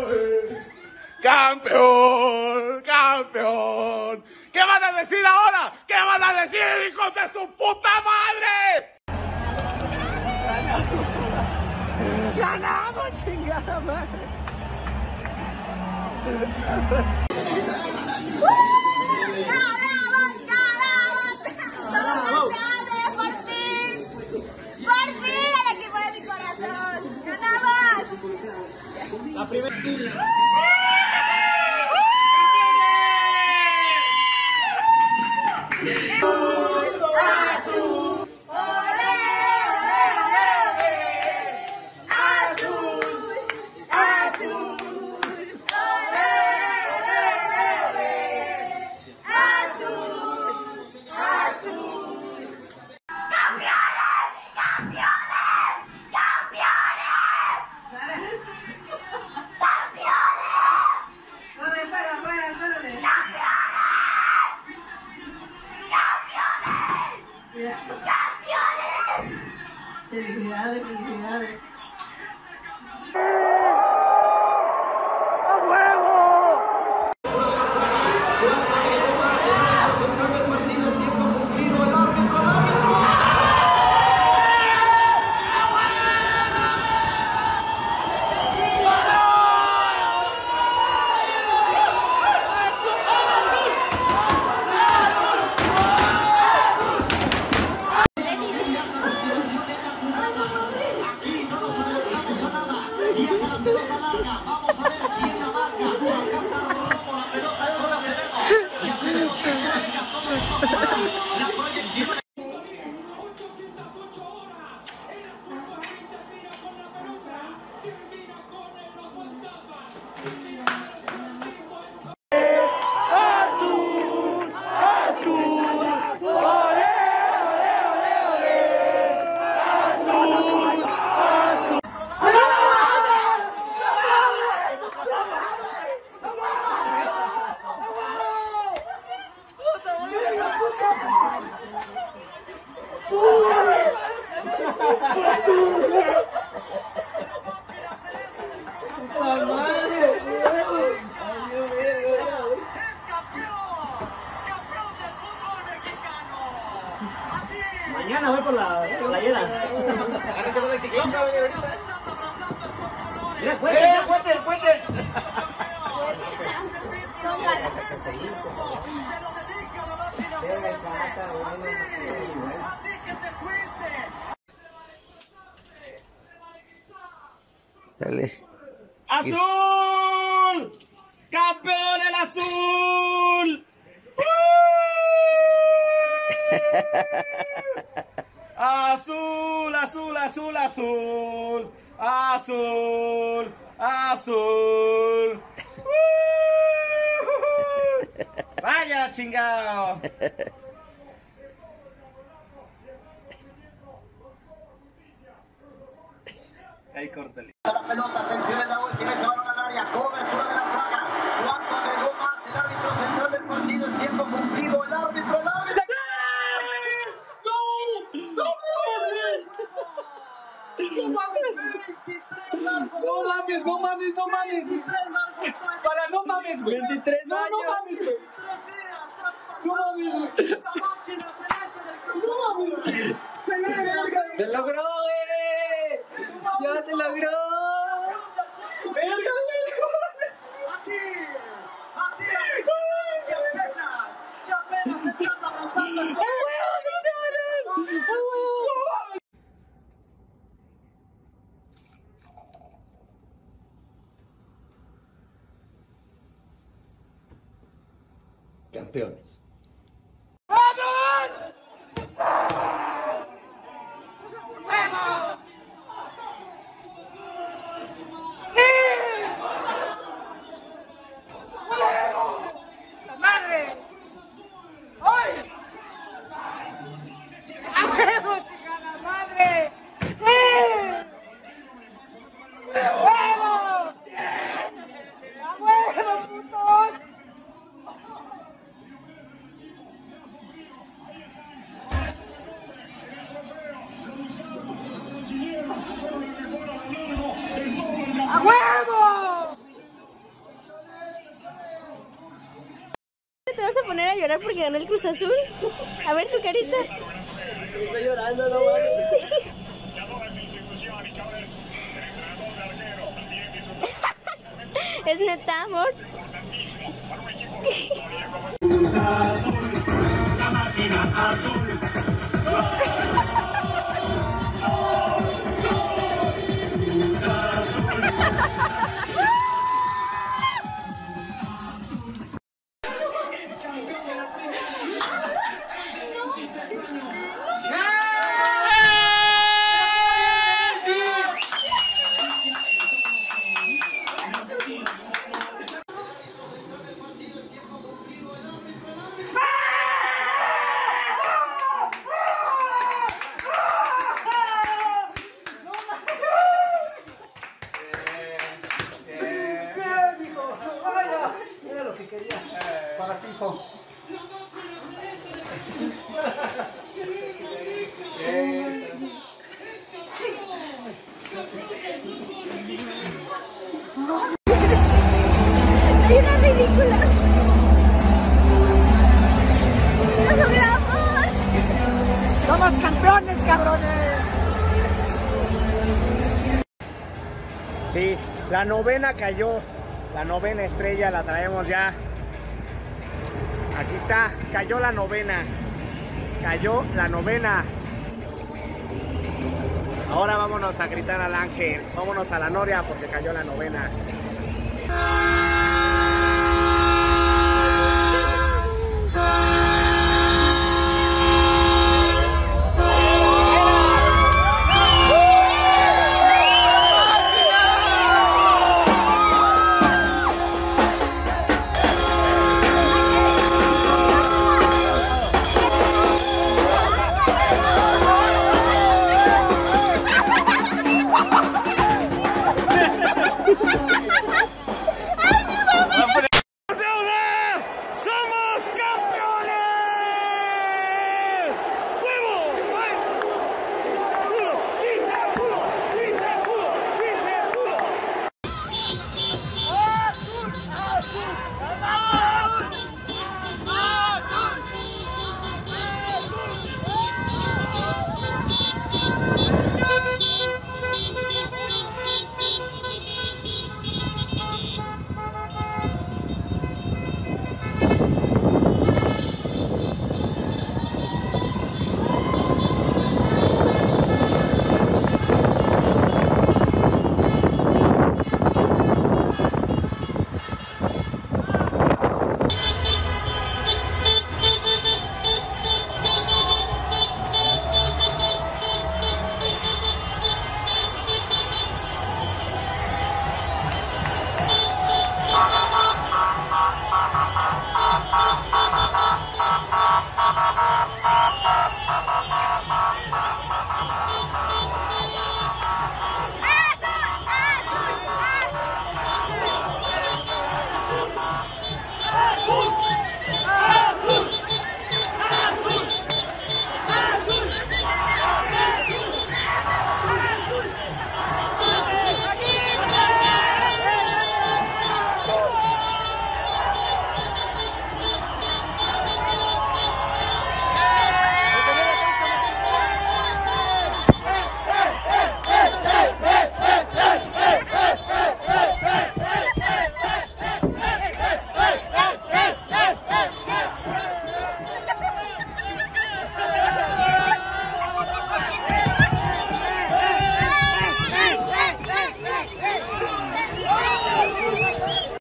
¡Campeón! ¡Campeón! ¿Qué van a decir ahora? ¿Qué van a decir, hijos de su puta madre? ¡Ganamos, chingada madre! ¡Ganamos! ¡Somos campeones! ¡Por fin! ¡Por fin el equipo de mi corazón! ¡Ganamos! La primera. Felicidades, felicidades. Mañana voy por la playera. Ahora se va del ciclón, cabrón. Mira, el puente! Dale. ¡Azul! ¡Campeón el azul! Azul, azul, azul, azul. Azul, azul. Vaya chingado. Ahí córtale. La pelota, atención en la última, se van al área, cobertura de la saga. ¿Cuánto agregó más el árbitro central del partido? Es tiempo cumplido, el árbitro. No mames. Para no mames, güey. 23 años. No mames, güey. No mames, güey. Se logró, güey. Ya se logró. Verga, güey. Aquí, que apenas estás avanzando. Campeones. poner a llorar porque ganó el Cruz Azul? A ver tu carita. Estoy llorando, no mames. Es neta, amor. Para ti, hijo. ¡Hay una ridícula! ¡Lo logramos! ¡Somos campeones, cabrones! Sí, la novena cayó, la novena estrella la traemos ya. Aquí está, cayó la novena. Cayó la novena. Ahora vámonos a gritar al ángel. Vámonos a la noria porque cayó la novena.